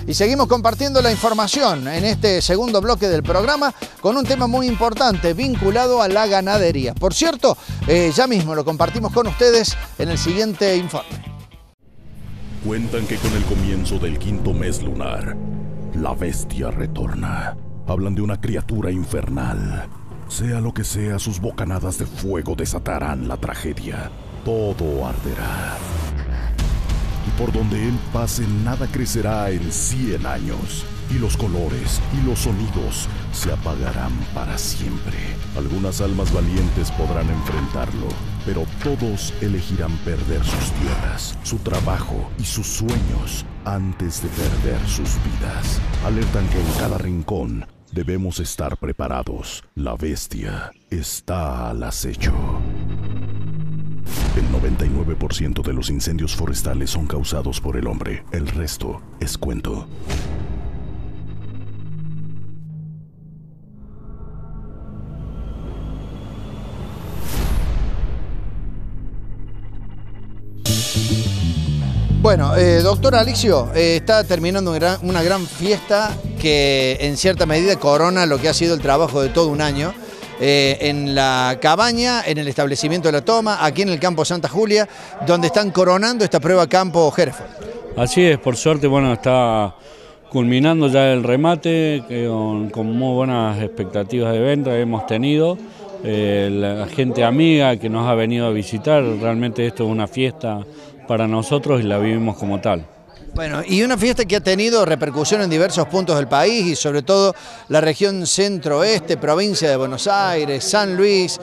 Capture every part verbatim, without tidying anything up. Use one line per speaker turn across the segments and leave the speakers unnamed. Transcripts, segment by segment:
Y seguimos compartiendo la información en este segundo bloque del programa con un tema muy importante vinculado a la ganadería. Por cierto, eh, ya mismo lo compartimos con ustedes en el siguiente informe.
Cuentan que con el comienzo del quinto mes lunar, la bestia retorna. Hablan de una criatura infernal. Sea lo que sea, sus bocanadas de fuego desatarán la tragedia. Todo arderá. Y por donde él pase, nada crecerá en cien años. Y los colores y los sonidos se apagarán para siempre. Algunas almas valientes podrán enfrentarlo, pero todos elegirán perder sus tierras, su trabajo y sus sueños antes de perder sus vidas. Alertan que en cada rincón debemos estar preparados. La bestia está al acecho. El noventa y nueve por ciento de los incendios forestales son causados por el hombre. El resto es cuento.
Bueno, eh, doctor Alixio, eh, está terminando una gran, una gran fiesta que en cierta medida corona lo que ha sido el trabajo de todo un año. Eh, en la cabaña, en el establecimiento de La Toma, aquí en el campo Santa Julia, donde están coronando esta prueba campo Hereford.
Así es, por suerte, bueno, está culminando ya el remate, con, con muy buenas expectativas de venta hemos tenido. Eh, la gente amiga que nos ha venido a visitar, realmente esto es una fiesta para nosotros y la vivimos como tal.
Bueno, y una fiesta que ha tenido repercusión en diversos puntos del país y sobre todo la región centro-oeste, provincia de Buenos Aires, San Luis,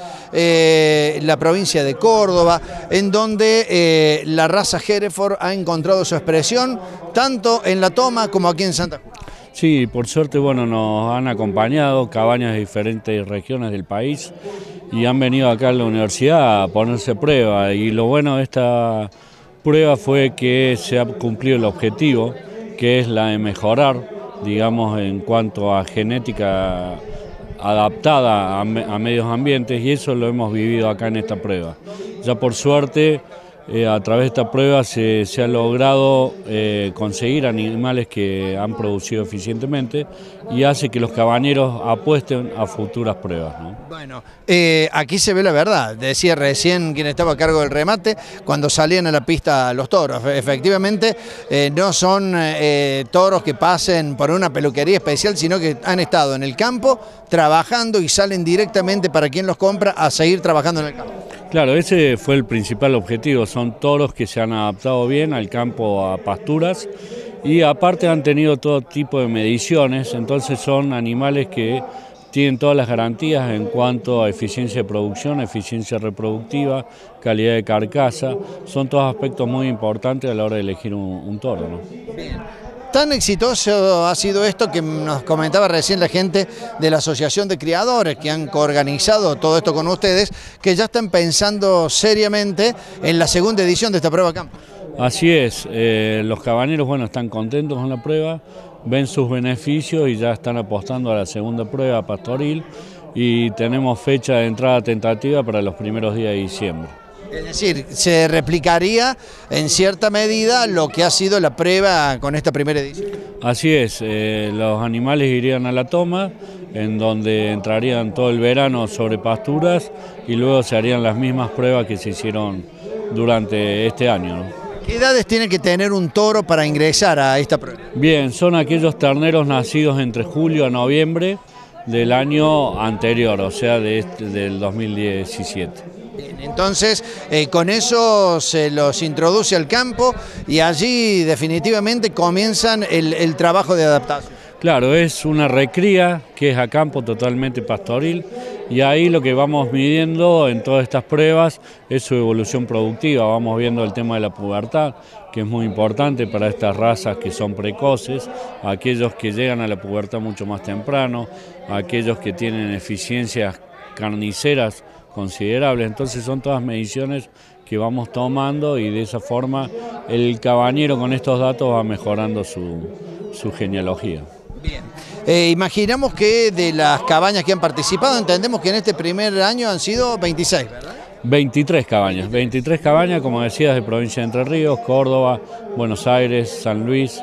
eh, la provincia de Córdoba, en donde eh, la raza Hereford ha encontrado su expresión tanto en La Toma como aquí en Santa Julia.
Sí, por suerte, bueno, nos han acompañado cabañas de diferentes regiones del país y han venido acá a la universidad a ponerse a prueba, y lo bueno de esta prueba fue que se ha cumplido el objetivo, que es la de mejorar, digamos, en cuanto a genética adaptada a, me, a medios ambientes, y eso lo hemos vivido acá en esta prueba. Ya por suerte, eh, a través de esta prueba se, se ha logrado eh, conseguir animales que han producido eficientemente y hace que los cabañeros apuesten a futuras pruebas, ¿no?
Bueno, eh, aquí se ve la verdad. Decía recién quien estaba a cargo del remate, cuando salían a la pista los toros. Efectivamente, eh, no son eh, toros que pasen por una peluquería especial, sino que han estado en el campo trabajando y salen directamente para quien los compra a seguir trabajando en el campo.
Claro, ese fue el principal objetivo. Son toros que se han adaptado bien al campo, a pasturas, y aparte han tenido todo tipo de mediciones, entonces son animales que tienen todas las garantías en cuanto a eficiencia de producción, eficiencia reproductiva, calidad de carcasa. Son todos aspectos muy importantes a la hora de elegir un, un toro, ¿no?
Bien. Tan exitoso ha sido esto que nos comentaba recién la gente de la Asociación de Criadores que han coorganizado todo esto con ustedes, que ya están pensando seriamente en la segunda edición de esta prueba campo.
Así es, eh, los cabañeros, bueno, están contentos con la prueba, ven sus beneficios y ya están apostando a la segunda prueba pastoril, y tenemos fecha de entrada tentativa para los primeros días de diciembre.
Es decir, se replicaría en cierta medida lo que ha sido la prueba con esta primera edición.
Así es, eh, los animales irían a La Toma, en donde entrarían todo el verano sobre pasturas, y luego se harían las mismas pruebas que se hicieron durante este año, ¿no?
¿Qué edades tiene que tener un toro para ingresar a esta prueba?
Bien, son aquellos terneros nacidos entre julio a noviembre del año anterior, o sea, de este, del dos mil diecisiete.
Bien, entonces eh, con eso se los introduce al campo y allí definitivamente comienzan el, el trabajo de adaptación.
Claro, es una recría que es a campo totalmente pastoril, y ahí lo que vamos midiendo en todas estas pruebas es su evolución productiva. Vamos viendo el tema de la pubertad, que es muy importante para estas razas que son precoces, aquellos que llegan a la pubertad mucho más temprano, aquellos que tienen eficiencias carniceras considerables. Entonces son todas mediciones que vamos tomando, y de esa forma el cabañero con estos datos va mejorando su, su genealogía.
Bien. Eh, imaginamos que de las cabañas que han participado, entendemos que en este primer año han sido veintiséis, ¿verdad?
veintitrés cabañas, veintitrés cabañas, como decías, de provincia de Entre Ríos, Córdoba, Buenos Aires, San Luis,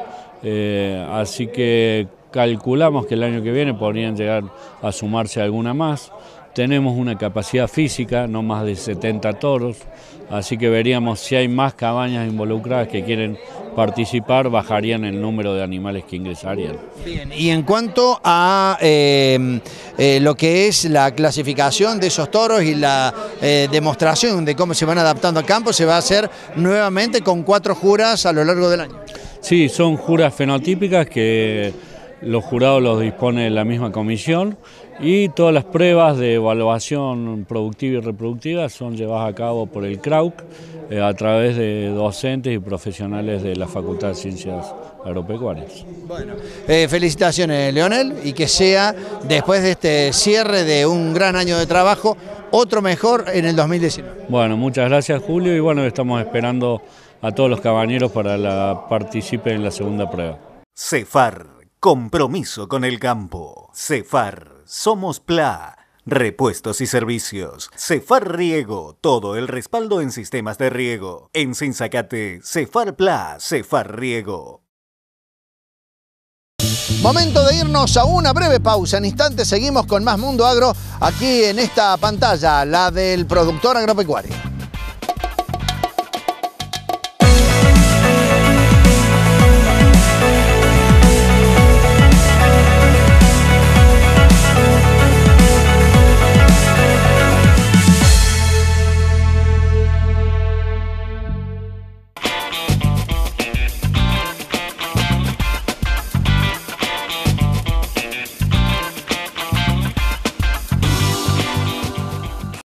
Eh, así que calculamos que el año que viene podrían llegar a sumarse alguna más. Tenemos una capacidad física, no más de setenta toros, así que veríamos si hay más cabañas involucradas que quieren participar, bajarían el número de animales que ingresarían.
Bien, y en cuanto a eh, eh, lo que es la clasificación de esos toros y la eh, demostración de cómo se van adaptando al campo, se va a hacer nuevamente con cuatro juras a lo largo del año.
Sí, son juras fenotípicas que los jurados los dispone la misma comisión y todas las pruebas de evaluación productiva y reproductiva son llevadas a cabo por el C R A U C eh, a través de docentes y profesionales de la Facultad de Ciencias Agropecuarias.
Bueno, eh, felicitaciones, Leonel, y que sea, después de este cierre de un gran año de trabajo, otro mejor en el dos mil diecinueve.
Bueno, muchas gracias, Julio, y bueno, estamos esperando a todos los cabañeros para que participen en la segunda prueba.
Cefar, compromiso con el campo. Cefar, somos P L A, repuestos y servicios. Cefar Riego, todo el respaldo en sistemas de riego. En Sinzacate, Cefar P L A, Cefar Riego.
Momento de irnos a una breve pausa. En instantes seguimos con más Mundo Agro aquí en esta pantalla, la del productor agropecuario.